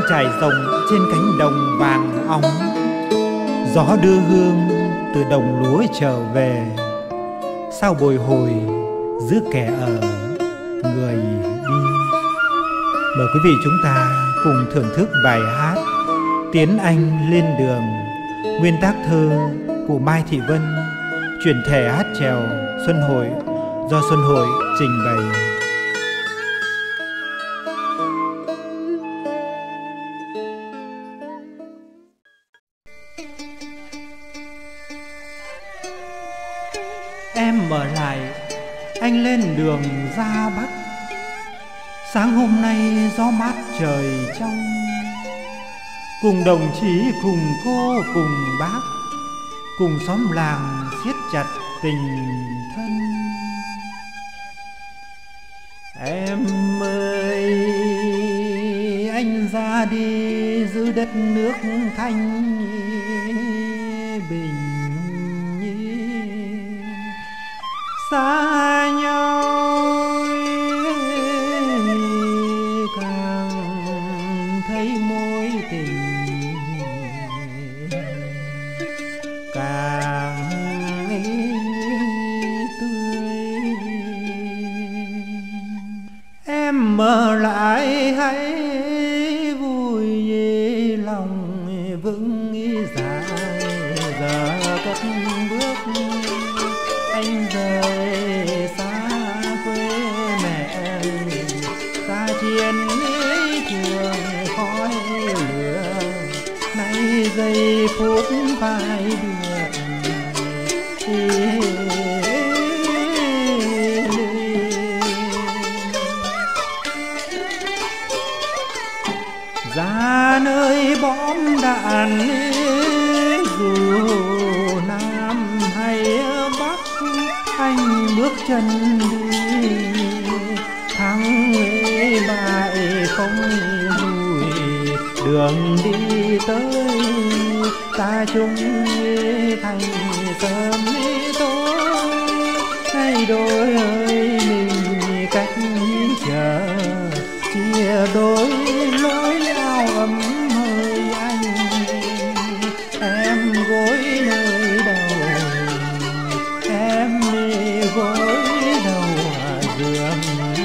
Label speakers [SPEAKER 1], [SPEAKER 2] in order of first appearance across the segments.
[SPEAKER 1] trải rộng trên cánh đồng vàng óng. Gió đưa hương từ đồng lúa trở về, sao bồi hồi giữa kẻ ở người đi. Mời quý vị chúng ta cùng thưởng thức bài hát Tiến Anh lên đường, nguyên tác thơ của Mai Thị Vân, chuyển thể hát chèo Xuân Hội do Xuân Hội trình bày. Em ở lại, anh lên đường ra Bắc. Sáng hôm nay gió mát trời trong, cùng đồng chí, cùng cô, cùng bác, cùng xóm làng siết chặt tình thân. Em ơi, anh ra đi giữ đất nước thanh bình, xa nhau càng thấy mối tình càng tươi. Em ở lại hãy vui lòng vững dài, giờ cất bước anh rời xa quê mẹ, xa chiến trường khói lửa, nay giây phút phai được ra nơi bom đạn. Dù Nam hay Bắc anh bước chân đi, thắng bại không lùi, đường đi tới ta chung thành sớm tối. Hay đôi ơi mình cách chờ, chia đôi lối áo ấm hơi anh. Em gối nơi đầu, em gối đầu giường.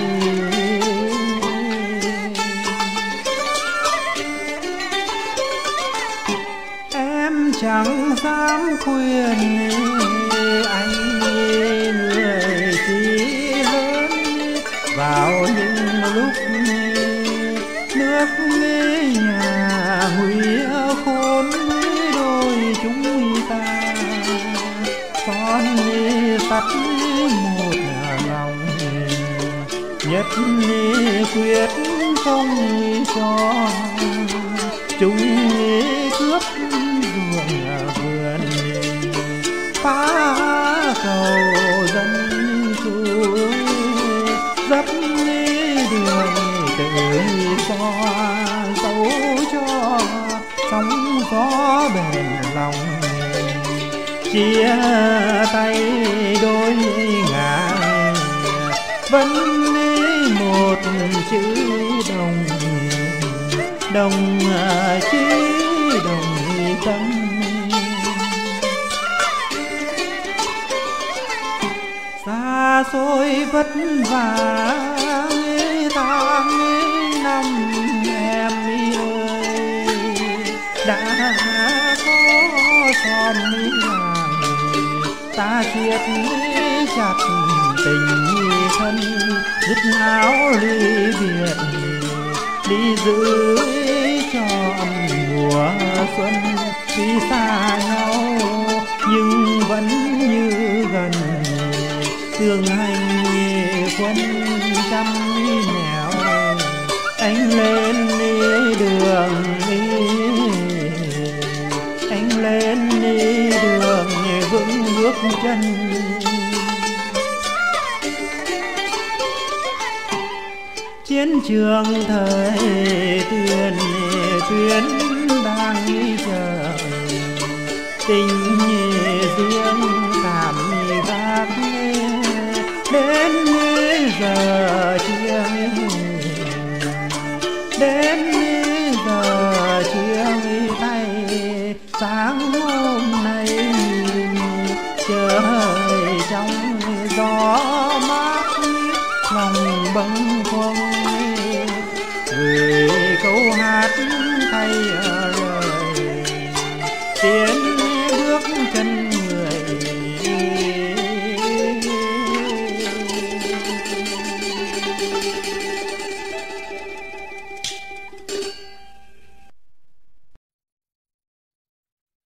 [SPEAKER 1] Em chẳng dám khuyên anh người chỉ lớn, vào những lúc nước nhà nguy khốn đôi chúng ta, son sắt một lòng, nhất quyết không cho chúng cướp ruộng vườn, phá cầu dân suối, dấp đường tự do, dấu cho sóng gió bền lòng. Chia tay đôi ngả, vẫn một chữ đồng, đồng chí đồng tâm. Xa xôi vất vả tháng năm em ơi, đã có xóm làng ta siết chặt tình thân, dứt áo ly biệt đi giữ trọn mùa xuân. Tuy xa nhau nhưng vẫn như gần, tương hành quân trăm nẻo. Anh lên đường, anh lên đường vững bước chân. Chiến trường thời tuyên tuyến đang chờ, tình riêng cảm giác đến giờ chiêng, đến giờ chia thay sáng hôm nay trời trong gió mát lòng bâng khuâng gửi câu hát thay lời tiếng